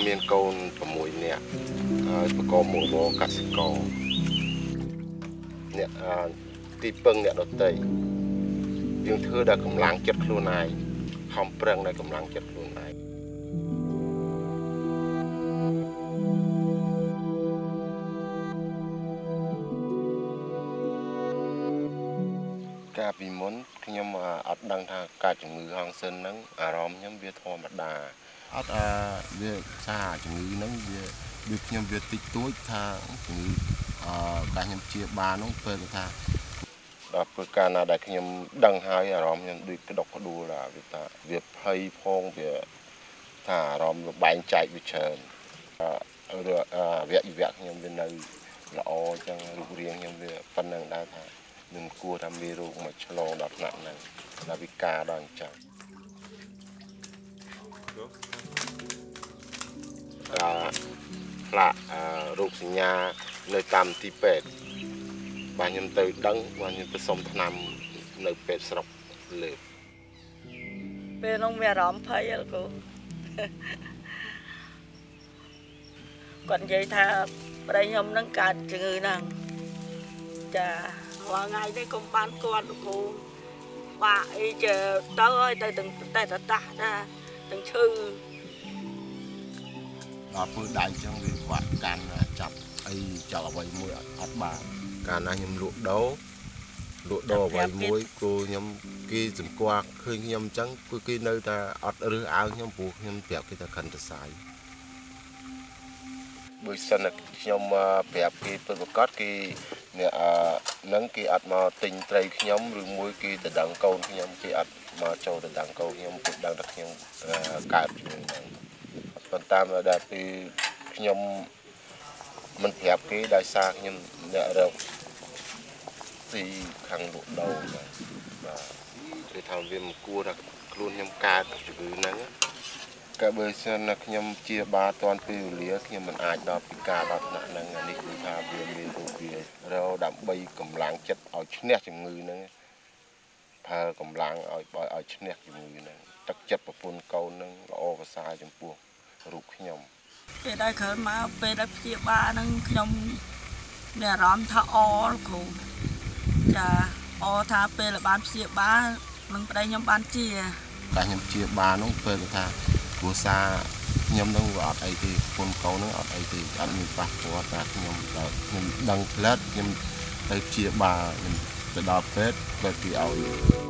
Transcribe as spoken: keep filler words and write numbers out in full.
មានកូនប្រមួយនាក់ហើយប្រកបមុខរបរកសិករអ្នកទីពឹងអ្នកដទៃយើងធ្វើដល់កម្លាំងចិត្តខ្លួនឯងខំប្រឹងដល់កម្លាំងចិត្តខ្លួនឯងកាលពីមុនខ្ញុំអត់ដឹងថាកើតជំងឺហង្សសិនហ្នឹងអារម្មណ៍ខ្ញុំវាធម្មតាអត់អាវាថាជំងឺហ្នឹងវាវាខ្ញុំវាតិចតួចថាជំងឺអឺកាលខ្ញុំជាបានហ្នឹងពេលថាដល់ពេលកាលណាដែលខ្ញុំដឹងហើយអារម្មណ៍ខ្ញុំដូចក្តុកក្តួលវាថាវាភ័យផងវាថាអារម្មណ៍វាបែងចែកវាច្រើនអឺវគ្គវគ្គខ្ញុំវានៅល្អអញ្ចឹងរូបរាងខ្ញុំវាប៉ុណ្្នឹងដែរថាមិនគួរថាមានរោគមកឆ្លងដល់ថ្នាក់ហ្នឹងដល់វិការដល់អញ្ចឹងអឺផ្លាករោគសញ្ញានៅតាមទីពេទ្យបាទខ្ញុំទៅដឹងបាទខ្ញុំទៅសុំថ្នាំនៅពេទ្យស្រុកលើពេលនោះមានអារម្មណ៍ភ័យអើគូគាត់និយាយថាប្តីខ្ញុំនឹងកើតជំងឺហ្នឹងចារាល់ថ្ងៃនេះកុំបានគាត់លោកគ្រូបាក់អីចេះទៅហើយទៅទាំងតែតតាស់ណាទាំងឈឺដល់ពើដៃចឹងវាបាក់កាន់ចាប់អីចាប់អ្វីមួយអត់បានកាលណាខ្ញុំលក់ដូរលក់ដូរអ្វីមួយគ្រូខ្ញុំគេសម្គាល់ឃើញខ្ញុំអញ្ចឹងគឺគេនៅតែអត់រើសអើងខ្ញុំព្រោះខ្ញុំប្រាប់គេថាខិនតសាយបើសិនតែខ្ញុំប្រាប់គេពិតប្រាកដគេអ្នកនឹងគេអត់មកទិញត្រីខ្ញុំឬមួយគេទៅដឹងកូនខ្ញុំគេអត់មកចូលទៅដឹងកូនខ្ញុំគេដឹងតែខ្ញុំកើតជំងឺហ្នឹងប៉ុន្តែដល់ពេលខ្ញុំមិនប្រាប់គេដោយសារខ្ញុំអ្នករកទីខាងលក់ដូរបាទគេថាវាមិនគួរថាខ្លួនខ្ញុំកើតជំងឺហ្នឹងក៏បើសិនណាខ្ញុំជាបាតាន់ពេលវេលាខ្ញុំមិនអាចដល់ពិការដល់ថ្នាក់ហ្នឹងនេះគឺថាវាមានរូបវារកដើម្បីកម្លាំងចិត្តឲ្យឈ្នះជំងឺហ្នឹងប្រើកម្លាំងឲ្យឲ្យឈ្នះជំងឺហ្នឹងទឹកចិត្តប្រពន្ធកូនហ្នឹងល្អប្រសើរចំពោះរូបខ្ញុំពេលដែលក្រោយមកពេលដែលព្យាបាលហ្នឹងខ្ញុំមានអារម្មណ៍ថាអល់គ្រូចាអថាពេលបានព្យាបាលនឹងប្តីខ្ញុំបានជាតែខ្ញុំព្យាបាលនោះពេលថាគ្រួសារខ្ញុំនឹងវាអត់អីទេប្រពន្ធកូននឹងអត់អីទេអត់មានប៉ះពាល់តែខ្ញុំដល់ខ្ញុំដឹងផ្លែតខ្ញុំទៅព្យាបាលខ្ញុំទៅដល់ពេទ្យពេទ្យគេឲ្យ